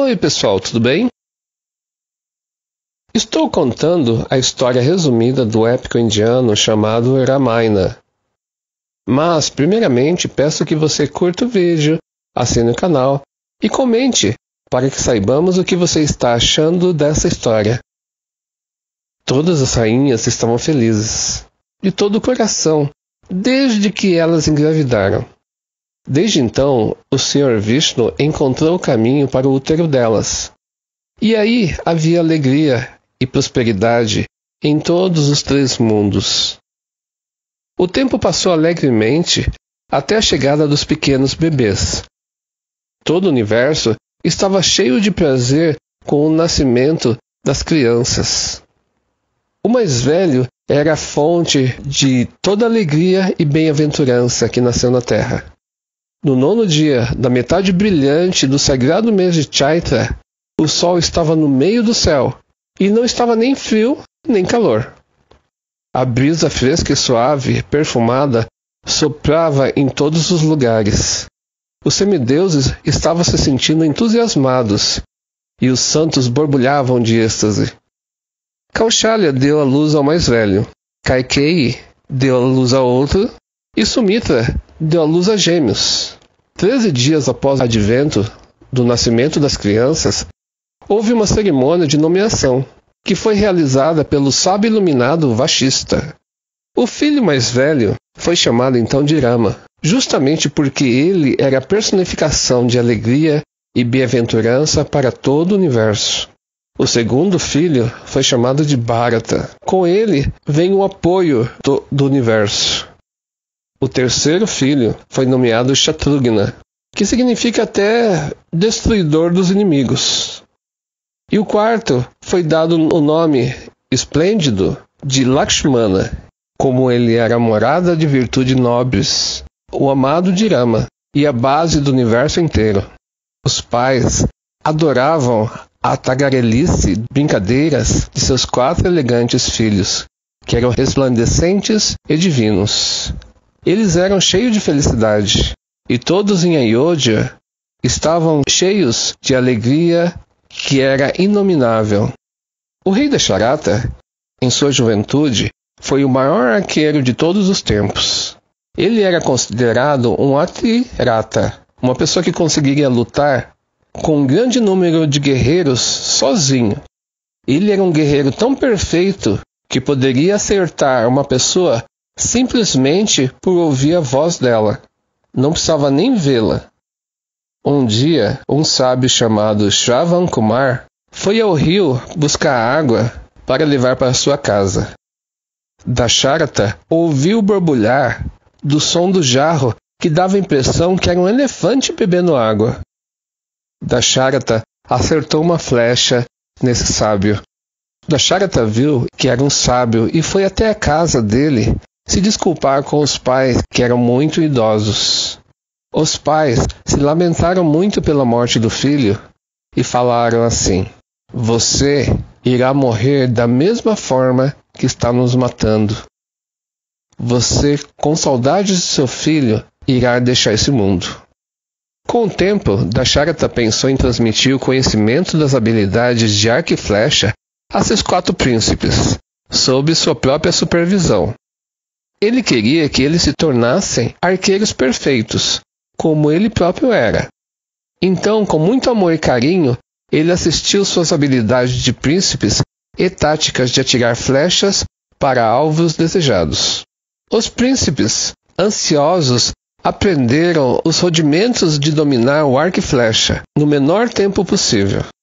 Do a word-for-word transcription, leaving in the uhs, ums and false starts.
Oi pessoal, tudo bem? Estou contando a história resumida do épico indiano chamado Ramayana. Mas, primeiramente, peço que você curta o vídeo, assine o canal e comente para que saibamos o que você está achando dessa história. Todas as rainhas estavam felizes, de todo o coração, desde que elas engravidaram. Desde então, o senhor Vishnu encontrou o caminho para o útero delas. E aí havia alegria e prosperidade em todos os três mundos. O tempo passou alegremente até a chegada dos pequenos bebês. Todo o universo estava cheio de prazer com o nascimento das crianças. O mais velho era a fonte de toda alegria e bem-aventurança que nasceu na terra. No nono dia da metade brilhante do sagrado mês de Chaitra, o sol estava no meio do céu, e não estava nem frio nem calor. A brisa fresca e suave, perfumada, soprava em todos os lugares. Os semideuses estavam se sentindo entusiasmados, e os santos borbulhavam de êxtase. Kaushalya deu à luz ao mais velho, Kaikeyi deu à luz ao outro, e Sumitra deu à luz a gêmeos. Treze dias após o advento do nascimento das crianças, houve uma cerimônia de nomeação, que foi realizada pelo sábio iluminado Vashista. O filho mais velho foi chamado então de Rama, justamente porque ele era a personificação de alegria e bem-aventurança para todo o universo. O segundo filho foi chamado de Bharata. Com ele vem o apoio do, do universo. O terceiro filho foi nomeado Shatrughna, que significa até destruidor dos inimigos. E o quarto foi dado o nome esplêndido de Lakshmana, como ele era a morada de virtude nobres, o amado de Rama e a base do universo inteiro. Os pais adoravam a tagarelice e brincadeiras de seus quatro elegantes filhos, que eram resplandecentes e divinos. Eles eram cheios de felicidade, e todos em Ayodhya estavam cheios de alegria que era inominável. O rei Dasharatha, em sua juventude, foi o maior arqueiro de todos os tempos. Ele era considerado um Atirata, uma pessoa que conseguiria lutar com um grande número de guerreiros sozinho. Ele era um guerreiro tão perfeito que poderia acertar uma pessoa simplesmente por ouvir a voz dela. Não precisava nem vê-la. Um dia, um sábio chamado Shravan Kumar foi ao rio buscar água para levar para sua casa. Dasharatha ouviu borbulhar do som do jarro que dava a impressão que era um elefante bebendo água. Dasharatha acertou uma flecha nesse sábio. Dasharatha viu que era um sábio e foi até a casa dele se desculpar com os pais, que eram muito idosos. Os pais se lamentaram muito pela morte do filho e falaram assim: "Você irá morrer da mesma forma que está nos matando. Você, com saudades de seu filho, irá deixar esse mundo." Com o tempo, Dasharatha pensou em transmitir o conhecimento das habilidades de arco e flecha a seus quatro príncipes, sob sua própria supervisão. Ele queria que eles se tornassem arqueiros perfeitos, como ele próprio era. Então, com muito amor e carinho, ele assistiu suas habilidades de príncipes e táticas de atirar flechas para alvos desejados. Os príncipes, ansiosos, aprenderam os rudimentos de dominar o arco e flecha no menor tempo possível.